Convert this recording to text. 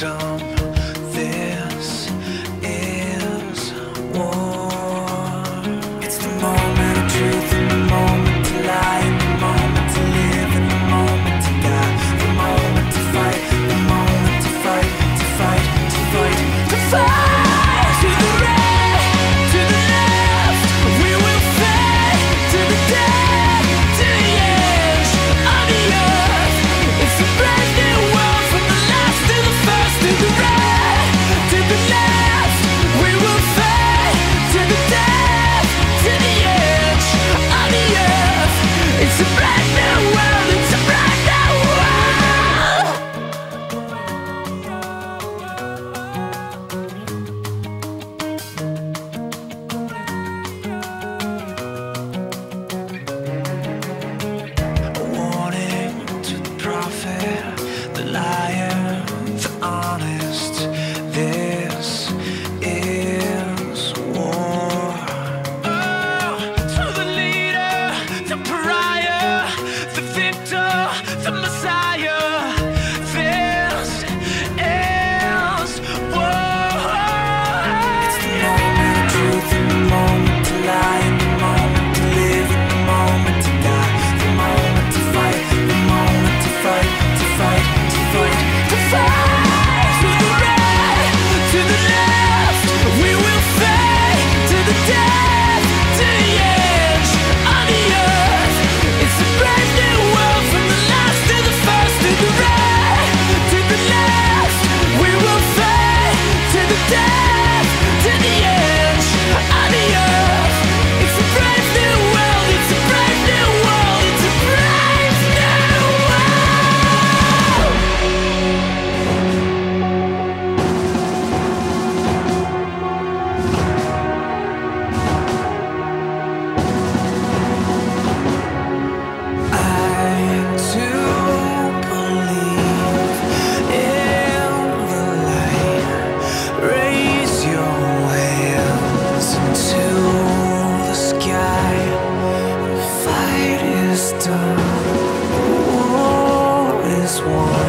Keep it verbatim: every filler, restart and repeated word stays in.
victim. This is war. It's the moment of truth and the moment to lie, and the moment to live and the moment to die, the moment to fight, the moment to fight, to fight, to fight, to fight. To the right, to the left, we will fight to the death, to the edge of the earth. It's a brand new world from the last to the first. To the right, to the left, we will fight to the death, to the edge of the earth. It's a brand new world, it's a brand new world. A warning to the prophet, the liar, the honest. This is war. Oh, to the leader, the pariah, the victor, the messiah. This is war. It's the moment of truth and the moment to lie, and the moment to live and the moment to die, the moment to fight, the moment to fight, to fight, to fight, to fight. To the right, to the left, we will fight to the death, to the edge of the earth. It's a brand new world from the last to the first. To the right, to the left, we will fight to the death, to the edge of the earth. It's a brave new world, it's a brave new world, it's a brave new world. I too believe in the light. Raise your hands into the sky. The fight is done, the war is won.